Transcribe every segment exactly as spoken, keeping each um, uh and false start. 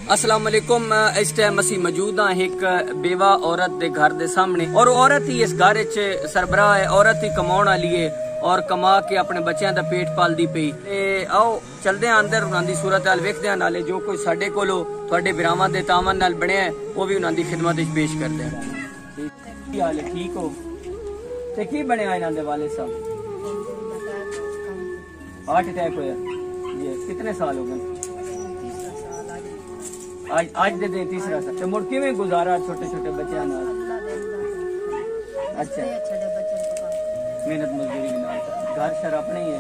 अस्सलाम वालेकुम। इस टाइम असी मौजूद हाँ एक बेवा औरत के घर के सामने और औरत ही इस घर च सरबराह है। औरत ही कमाने वाली है और कमा के अपने बच्चों का पेट पालती पई। आओ चलते हैं अंदर उन्होंने सूरत हाल वेखते हैं, नाले जो कोई साडे कोलों तुहाडे बिरावां दे तावन नाल बने है वो भी उन्होंने खिदमत पेश करते हैं। की हाल है, ठीक हो? ते की बनया इन्हां दे वाले साहब? हार्ट अटैक होया जी। कितने साल हो गए? आज आज दे दे तीसरा साल। तो मुड़ किवें गुजारा छोटे छोटे बच्चों नाल? अच्छा, मेहनत मजदूरी के नाल घर शर अपने ही है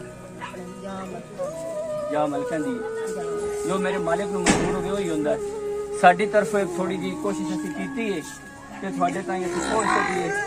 या मलकां दी? जो मेरे मालिक नूं मंजूर होवे वही हुंदा है। साडी तरफों एक थोड़ी जी कोशिश असीं कीती है ते तुहाडे ताईं असीं पहुंच सकीए।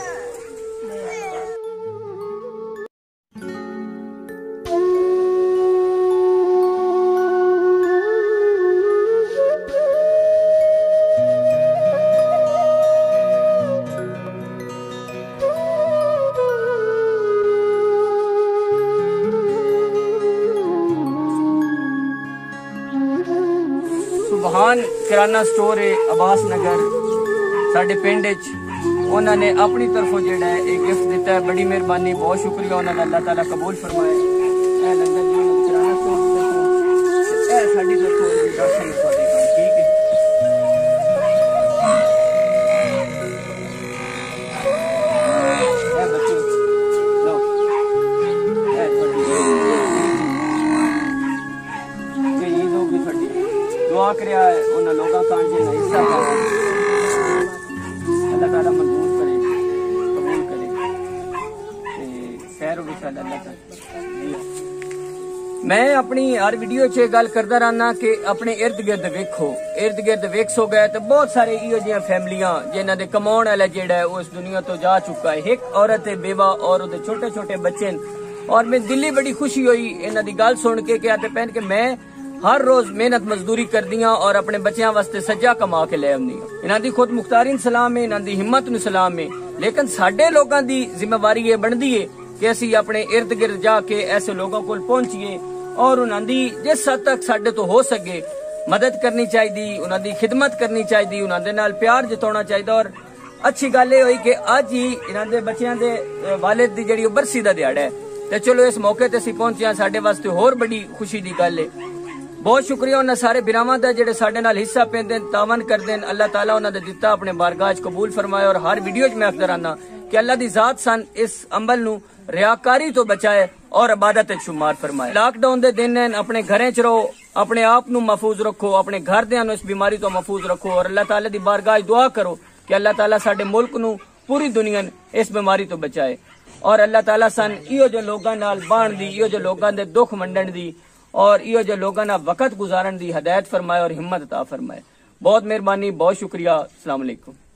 सुबहान किराना स्टोर है अब्बास नगर साडे पिंड च। उन्होंने अपनी तरफों जेड़ा है एक गिफ्ट दिता है। बड़ी मेहरबानी, बहुत शुक्रिया उन्होंने, अल्लाह ताला कबूल फरमाए। ए लगदा जी किराना स्टोर देखो ए साडी तरफों दर्शन तुहाडे कोल, ठीक है? ए बच्चों लो ए तुहाडी ये ईद होगी तुहाडी। दुआ करया है उन लोगों का हिस्सा पाओ। अल्लाह ताला मंजूर करे, कबूल करे ते खैर विशाल अल्लाह ताला। मैं अपनी हर वीडियो च गल करता रहना कि अपने इर्द गिर्द वेखो, इर्द गिर्द वेख सो गए तो बहुत सारे इहो जिहियां फैमिलियां जिन्हां दे कमाउण वाला जेड़ा है वो इस दुनिया तो जा चुका है। एक औरत है बेवा और उहदे छोटे छोटे बच्चे और मैं दिल्ली बड़ी खुशी हुई इन्हां दी गल सुन के कि आते पहन के मैं हर रोज मेहनत मजदूरी कर दियां और अपने बच्चों वास्ते सज्जा कमा के ले आउंदी। इन्हां दी खुद मुख्तारीन सलाम है, इन्हां दी हिम्मत नूं सलाम है। लेकिन साडे लोगों की जिम्मेवारी ये बनती है कि असी अपने इर्द गिर्द जाके ऐसे लोगों को पहुंचिए और उन्हां दी जिस हद तक साडे तो हो सके मदद करनी चाहिए, उन्हां दी खिदमत करनी चाहिए, उन्हां दे नाल प्यार जताना चाहिए। और अच्छी गल ये हुई कि अज ही इन्हां दे बच्चों दे वालिद दी जिहड़ी बरसी दा दिहाड़ा है ते चलो इस मौके ते असी पहुंचे साडे वास्ते होर बड़ी खुशी दी गल है। बहुत शुक्रिया उन्होंने सारे बिरावां दा जेड़े साडे नाल हिस्सा पेंदे तावन करदे। अल्लाह ताला उन्हां दा दिता अपने बारगाह च कबूल फरमाए। और हर वीडियो च मैं आखदा रहना कि अल्लाह दी जात सन इस अमल नूं रियाकारी तो बचाए और इबादत च शुमार फरमाए। लॉकडाउन दे दिन हैं, अपने घरें च रहो, अपने आप नूं महफूज रखो, अपने घरदियां नूं इस बीमारी तो महफूज रखो और अल्लाह ताला दी बारगाह दुआ करो कि अल्लाह ताला साडे मुल्क नूं पूरी दुनिया इस बीमारी तो बचाए। और अल्लाह ताला सन इहो जो लोगां नाल बाण दी, इहो जो लोगां दे दुख मंडण दी और इहो जो लोगों ना वक्त गुजारन दी हदायत फरमाए और हिम्मत अता फरमाए। बहुत मेहरबानी, बहुत शुक्रिया। अस्सलाम वालेकुम।